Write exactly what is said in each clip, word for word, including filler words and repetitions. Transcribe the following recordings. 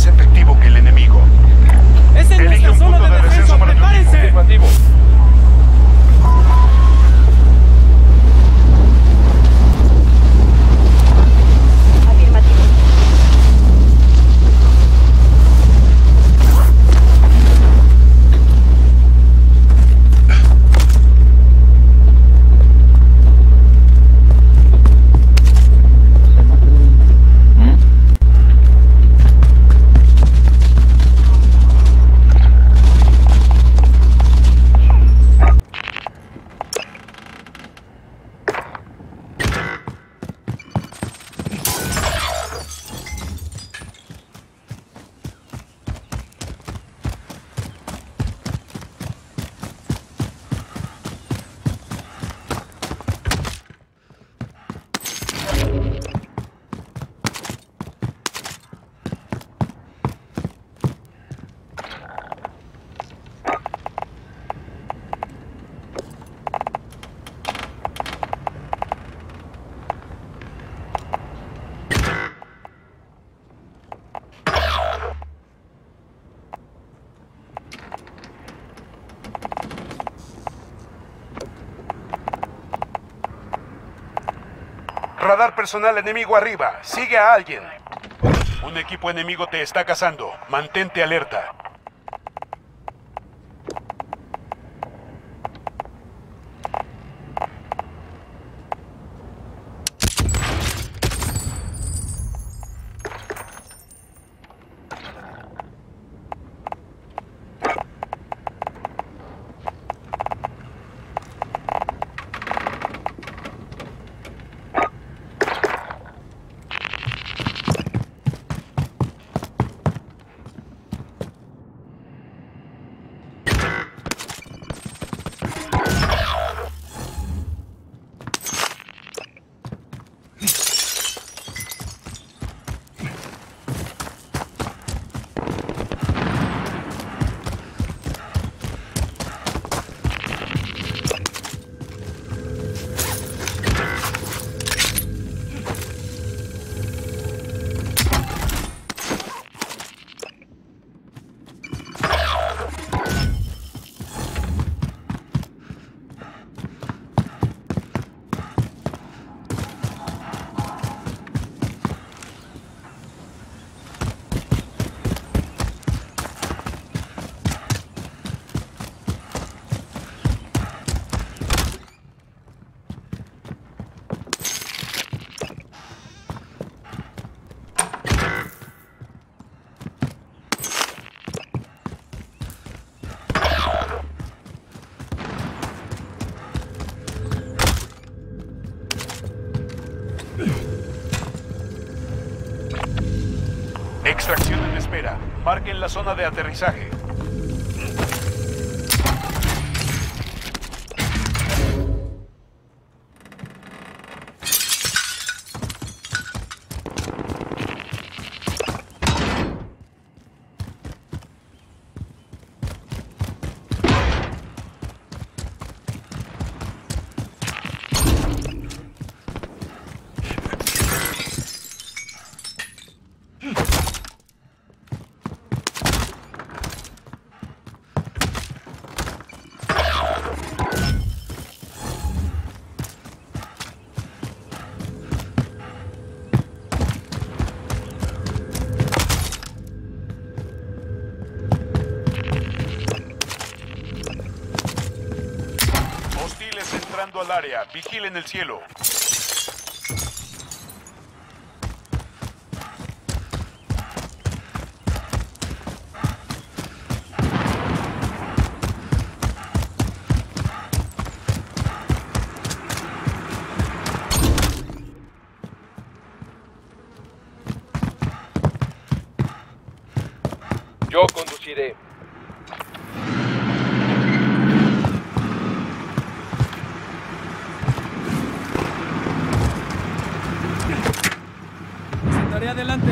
más efectivo que el enemigo. ¡Es en Elige nuestra un zona punto de de defensa! descenso para tu equipo. ¡Prepárense! Afirmativo. Afirmativo. Radar personal enemigo arriba. Sigue a alguien. Un equipo enemigo te está cazando. Mantente alerta. Extracción en espera. Marquen la zona de aterrizaje. Entrando al área. Vigilen el cielo. Yo conduciré. Estaré adelante.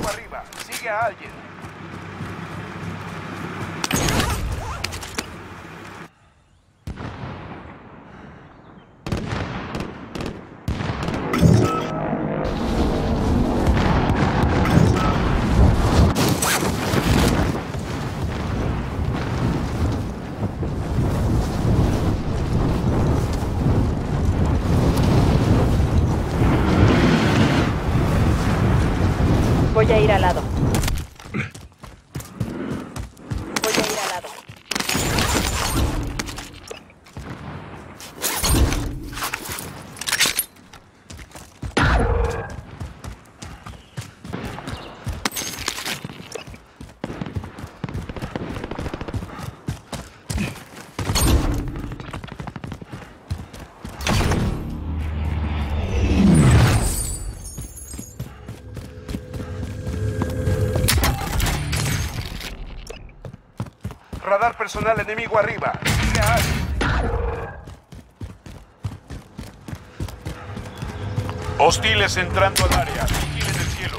enemigo arriba. Sigue a alguien. Voy a ir al lado. Voy a ir al lado. Radar personal enemigo arriba. Sigue a alguien. Hostiles entrando al área. Vigilen el cielo.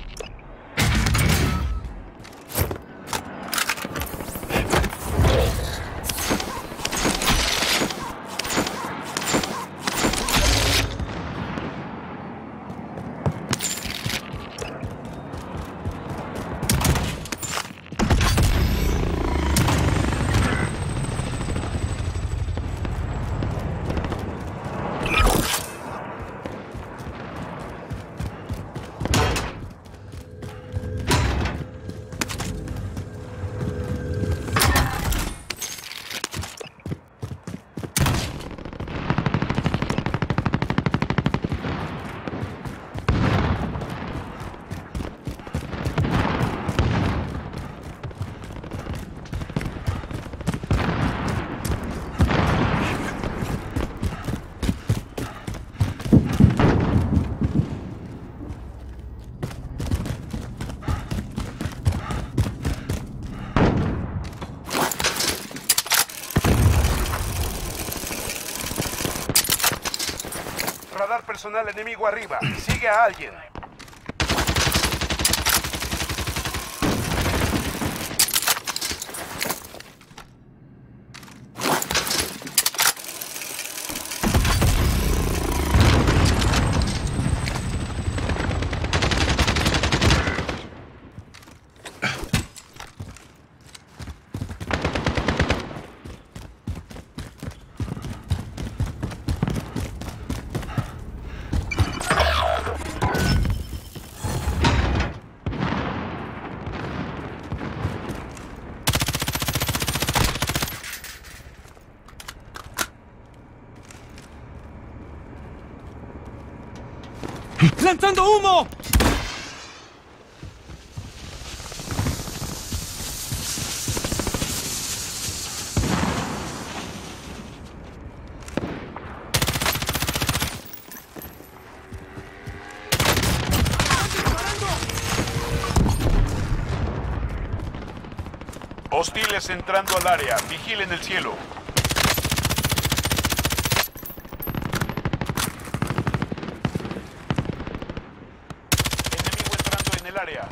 Radar personal enemigo arriba. Sigue a alguien. ¡Lanzando humo! Hostiles entrando al área. Vigilen el cielo. Enemigo entrando en el área.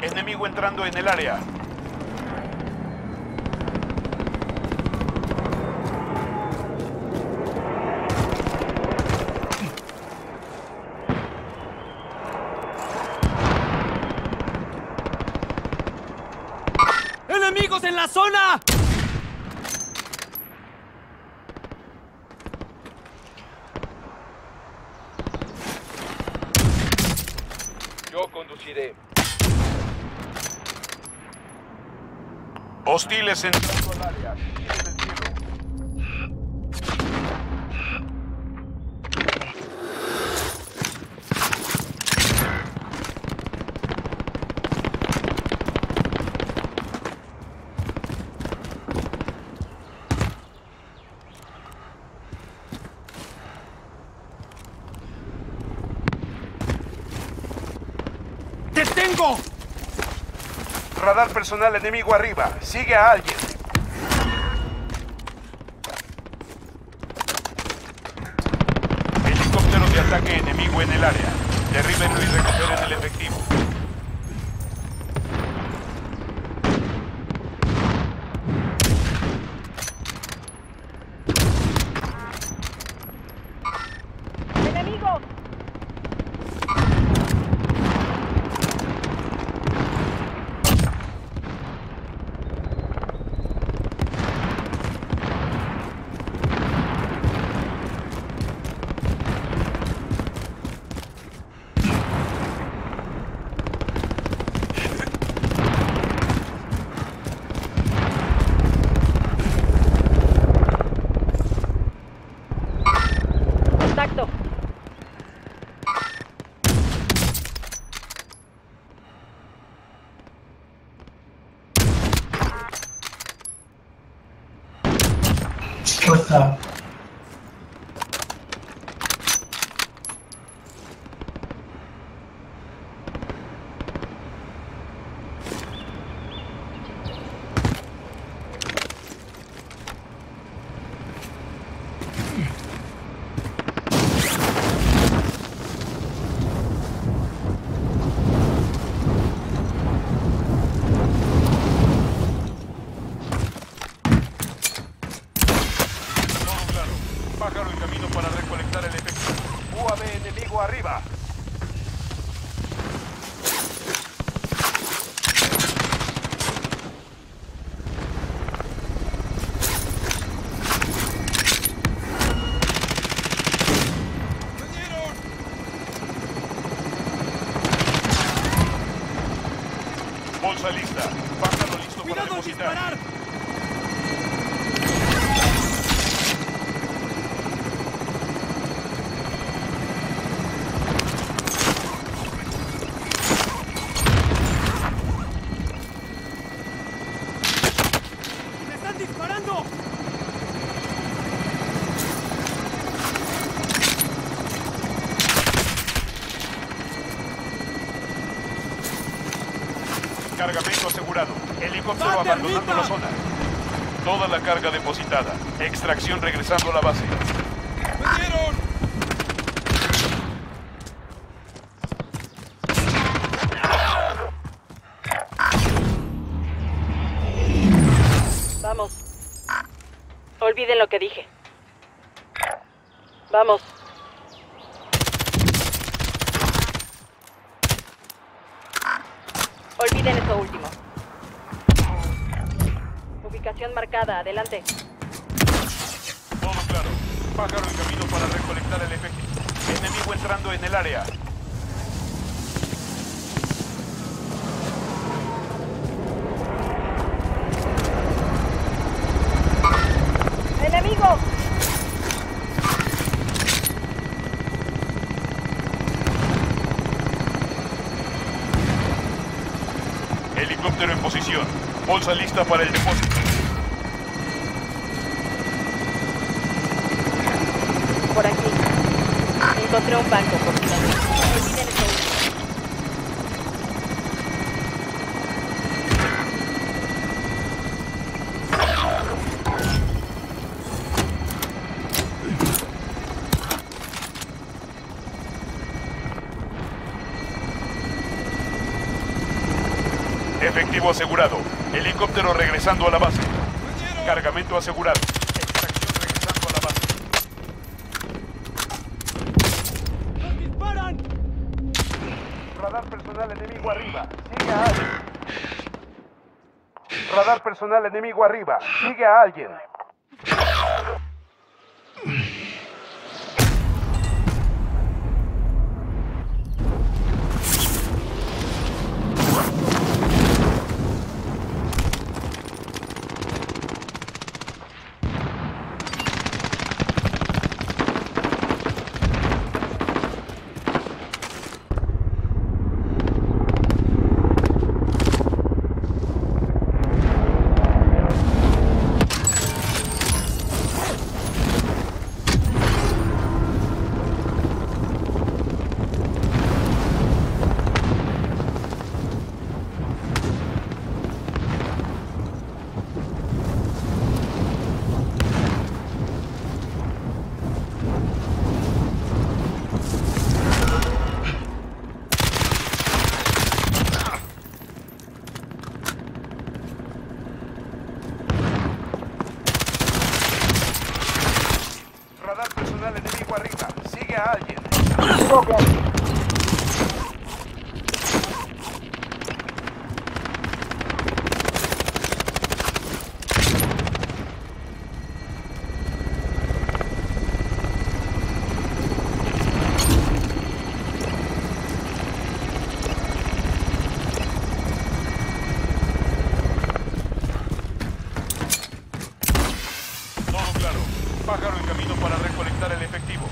Enemigo entrando en el área. ¡Enemigos en la zona! Yo conduciré. Hostiles entrando al área. Vigilen el cielo. ¡Te tengo! Radar personal enemigo arriba. Sigue a alguien. Helicóptero de ataque enemigo en el área. Derríbenlo y recuperen el efectivo. ¡Enemigo! Contacto. Corta. Todo claro. Pájaro en camino para recolectar el efectivo. U A V enemigo arriba. Bolsa lista. Pájaro listo para ¡Cuidado al depositar. disparar! ¡Me están disparando! Cargamento asegurado. Helicóptero ¡Bate, abandonando arriba! la zona. Toda la carga depositada. Extracción regresando a la base. ¡Me dieron! Vamos. Olviden lo que dije. Vamos. Olviden eso último. Ubicación marcada. Adelante. Todo claro. Pájaro en camino para recolectar el efectivo. Enemigo entrando en el área. ¡Enemigo! Helicóptero en posición. Bolsa lista para el depósito. Por aquí. Encontré un banco, por si no. Olviden eso último. Efectivo asegurado. Helicóptero regresando a la base. Cargamento asegurado. Extracción regresando a la base. ¡Nos disparan! Radar personal enemigo arriba. Sigue a alguien. Radar personal enemigo arriba. Sigue a alguien. Radar personal enemigo arriba. Sigue a alguien. Todo claro. Pájaro en camino para recolectar el efectivo.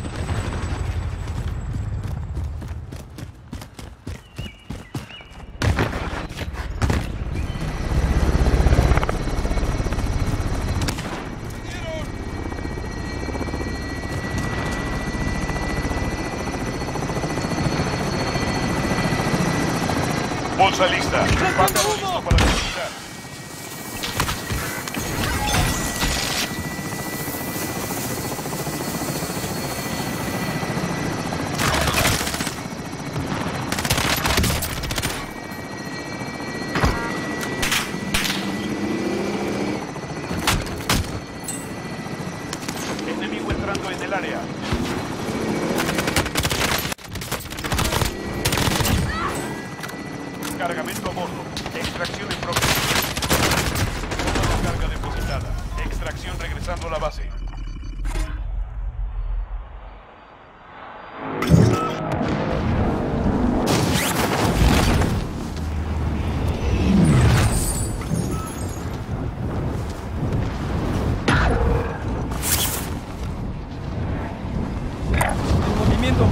Bolsa lista. Pájaro listo para recolectar. Enemigo entrando en el área. Cargamento a bordo. Extracción en progreso. Toda la carga depositada. Extracción regresando a la base. En movimiento.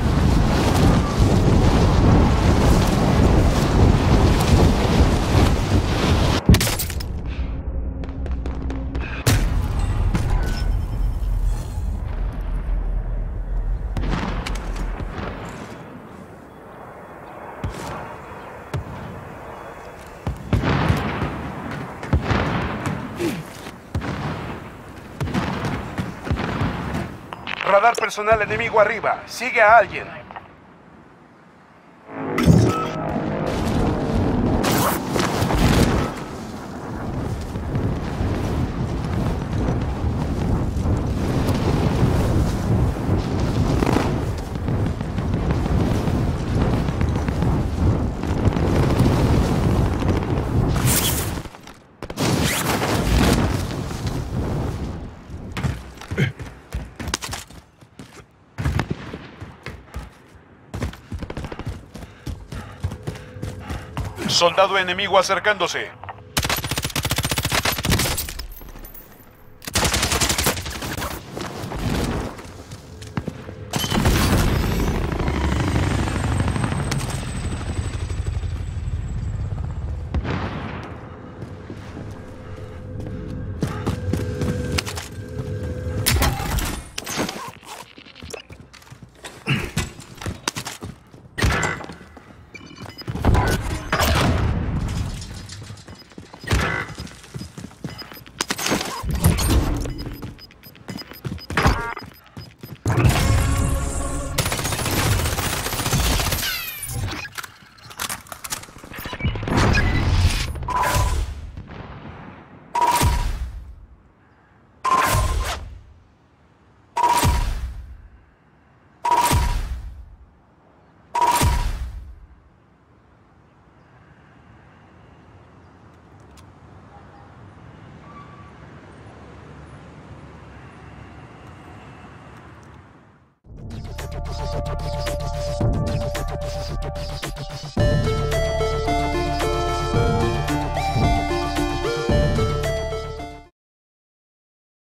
Radar personal enemigo arriba. Sigue a alguien. Soldado enemigo acercándose.